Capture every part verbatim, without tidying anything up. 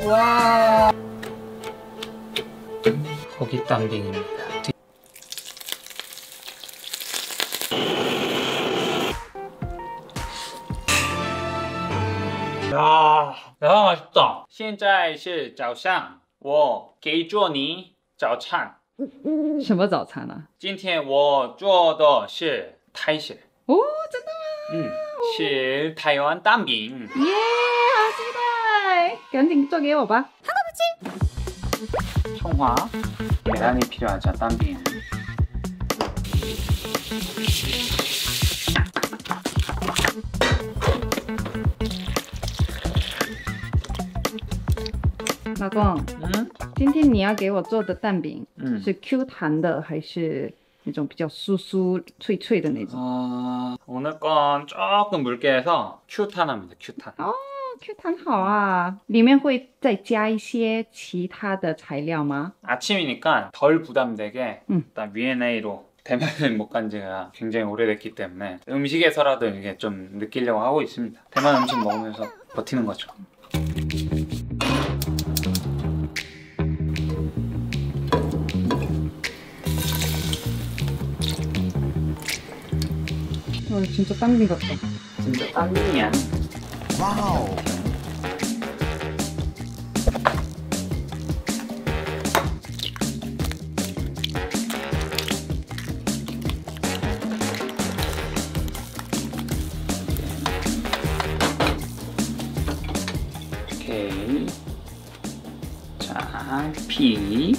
와. 고기 땀빙입니다. 야, 야 맛있다. 现在是早上我给做你早餐什么早餐啊？ 今天我做的是泰式哦，真的吗？ 嗯，是台湾蛋饼。 耶，好期待！赶紧做给我吧。 청화, 계란이 필요하죠, 땀빙. 老公， 嗯， 今天你要给我做的蛋饼， 嗯是 Q 弹的还是那种比较酥酥脆脆的那种？ 어, 오늘 건 조금 묽게 해서 큐탄합니다, 큐탄. 어, Q 弹好啊！里面会再加一些其他的材料吗？ 아침이니까 덜 부담되게 음. 일단 위엔에이로 대만을 못 간 지가 굉장히 오래됐기 때문에 음식에서라도 이게 좀 느끼려고 하고 있습니다. 대만 음식 먹으면서 버티는 거죠. 와, 진짜 땀빙 같다. 진짜 땀빙이야. 와우. 오케이. 자, 피.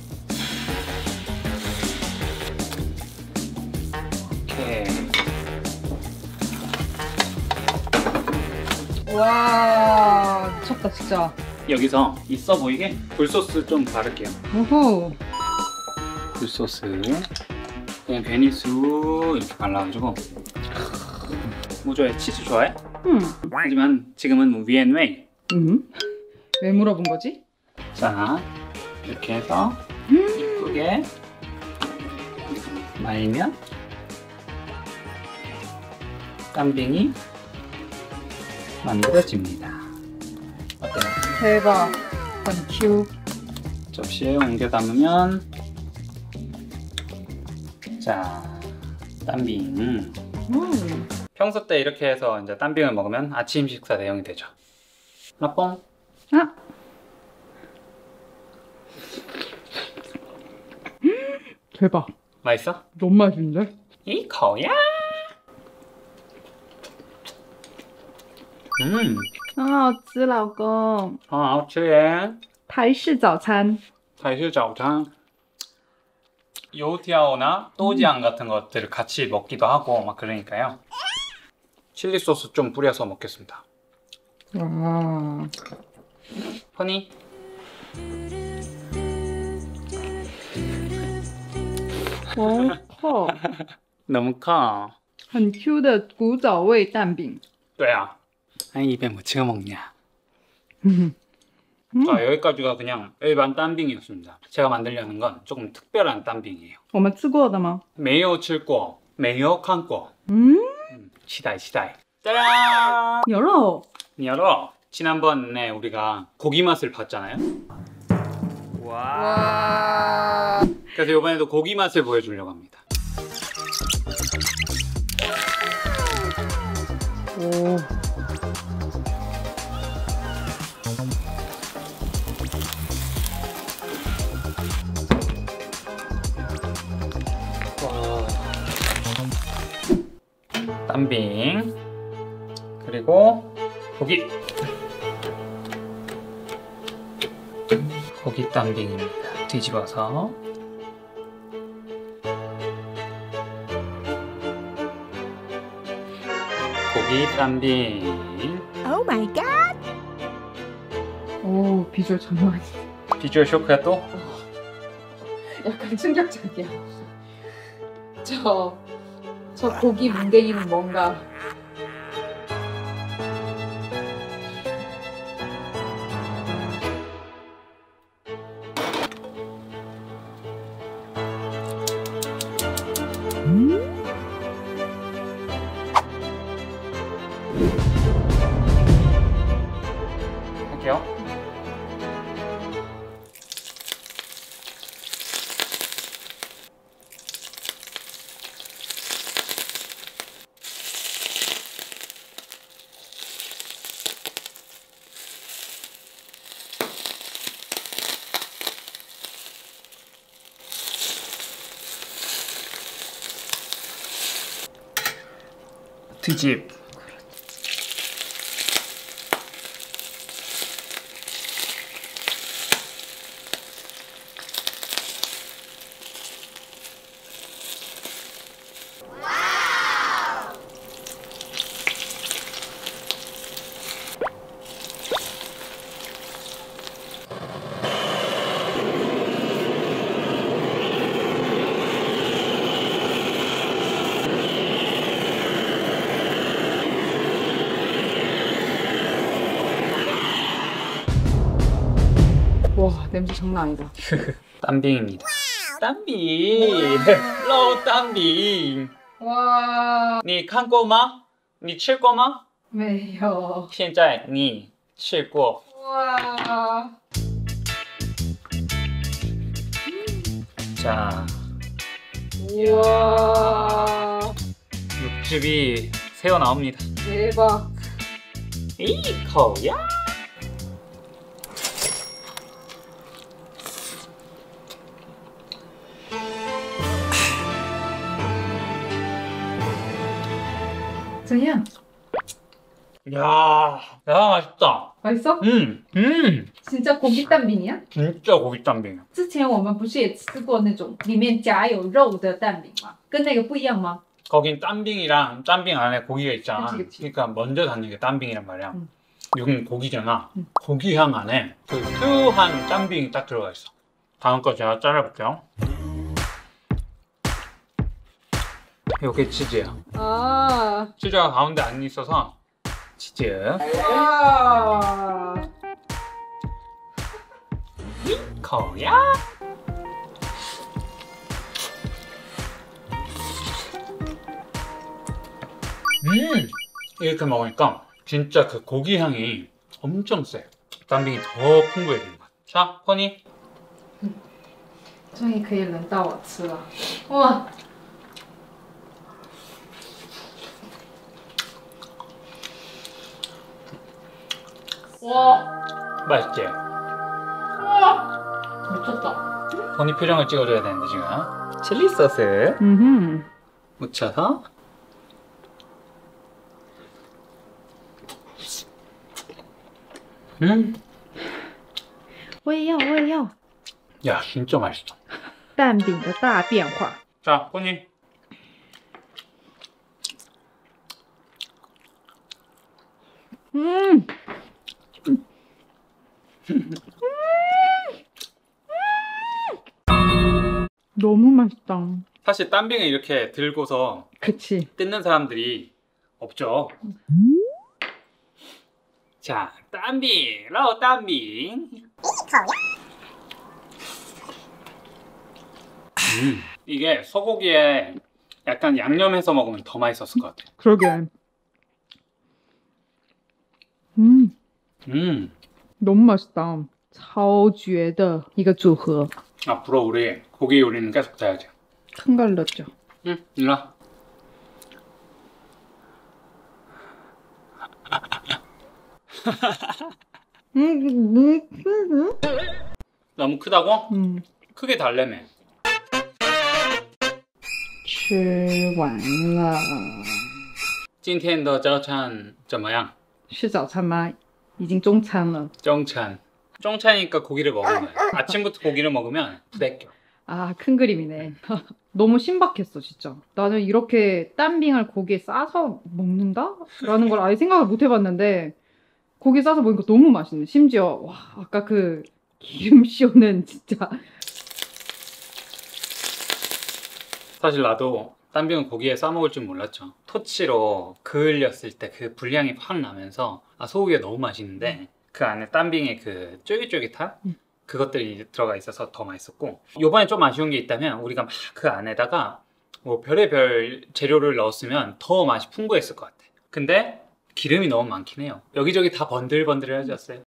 오케이. 와, 미쳤다 진짜. 여기서 있어 보이게 굴소스 좀 바를게요. 오호. 굴소스 그냥 괜히 쑥 이렇게 발라가지고. 뭐 좋아해? 치즈 좋아해? 음. 하지만 지금은 위엔웨이. 음? 왜 물어본 거지? 자, 이렇게 해서 음. 이쁘게 말면 땀빙이 만들어집니다. 어때요? 대박. 큐. 접시에 옮겨 담으면 자, 땀빙. 음. 평소 때 이렇게 해서 이제 땀빙을 먹으면 아침 식사 대용이 되죠. 나뽕. 아. 대박. 맛있어? 너무 맛있는데? 이 거야. 음. 很好吃，老公。 很好吃耶。 台式早餐。 사실早餐 요티아오나 또지안 같은 것들을 같이 먹기도 하고 막 그러니까요. 칠리 소스 좀 뿌려서 먹겠습니다. 와. 허니. 너무 커. 너무 커. 很 Q 的古早味蛋饼。 또야. 아니 입에 뭐 찍어 먹냐. 음. 자, 여기까지가 그냥 일반 땀빙이었습니다. 제가 만들려는 건 조금 특별한 땀빙이에요. 我们吃过的吗？ 메요 칠고, 메요 칸고. 嗯， 음, 시다이 시다이. 짜란! 有肉。 여러 지난번에 우리가 고기 맛을 봤잖아요. 와. 와. 그래서 이번에도 고기 맛을 보여주려고 합니다. 오. 와. 땀빙 그리고 고기 고기 땀빙입니다. 뒤집어서 고기 땀빙. Oh my god! 오, 비주얼 장난 아니야. 비주얼 쇼크야 또? 약간 충격적이야. 저, 저 고기 뭉댕이는 뭔가. 할게요. 트집. 와, 냄새 장난 아니다. 땀빙입니다. 땀빙. 로 땀빙. 와, 你看过吗？你吃过吗？ 没有。 现在你吃过。 와. 자, 우와. 육즙이 새어 나옵니다. 대박. 이거야. 정 야, 야 맛있다. 맛있어? 음, 음, 真的 고기蛋饼이야? 진짜 고기 땀빙. 之前我们不是也吃过那种里面夹有肉的蛋饼吗？跟那个不一样吗？ 거긴 땀빙이랑 땀빙 안에 고기가 있잖아. 그치, 그치. 그러니까 먼저 닿는 게 땀빙이란 말이야. 응. 여긴 고기잖아. 응. 고기 향 안에 그 큐한 땀빙이 딱 들어가 있어. 다음 거 제가 잘라볼게요. 요게 치즈야. 아. 치즈가 가운데 안 있어서 치즈. 와. 거야. 음, 이렇게 먹으니까 진짜 그 고기 향이 엄청 세. 땀빙이 더 풍부해지는 것 같아. 자, 허니. 终于可以轮到我吃了。哇， 와, 맛있지? 와, 미쳤다. 허니 표정을 찍어줘야 되는데 지금. 칠리 소스 음. 묻혀서. 음, 我也要，我也要。 야 진짜 맛있어. 蛋饼的大变化。 자, 허니. 음. 너무 맛있다. 사실 땀빙을 이렇게 들고서 그치. 뜯는 사람들이 없죠. 자, 땀빙, 라오 땀빙. 음, 이게 소고기에 약간 양념해서 먹으면 더 맛있었을 것 같아. 그러게. 음, 음, 너무 맛있다. 超绝的一个组合. 앞으로 우리 고기 요리는 계속 돼야지. 큰 걸 넣었죠. 응, 일로 와. 음, 음, 음, 너무 크다고? 음. 크게 달래매. 吃完了。 今天的早餐怎么样? 是早餐吗？已经中餐了。 정찬. 정찬이니까 고기를 먹는 거야. 아침부터 고기를 먹으면 부대껴. 아, 큰 그림이네. 너무 신박했어, 진짜. 나는 이렇게 땀빙을 고기에 싸서 먹는다? 라는 걸 아예 생각을 못 해봤는데 고기 싸서 먹으니까 너무 맛있네. 심지어 와, 아까 그 기름쇼는 진짜. 사실 나도 땀빙은 고기에 싸먹을 줄 몰랐죠. 토치로 그을렸을 때 그 불향이 확 나면서 아, 소고기가 너무 맛있는데 그 안에 땀빙의 그 쫄깃쫄깃한 음. 그것들이 들어가 있어서 더 맛있었고, 요번에 좀 아쉬운 게 있다면 우리가 막 그 안에다가 뭐 별의별 재료를 넣었으면 더 맛이 풍부했을 것 같아. 근데 기름이 너무 많긴 해요. 여기저기 다 번들번들해졌어요.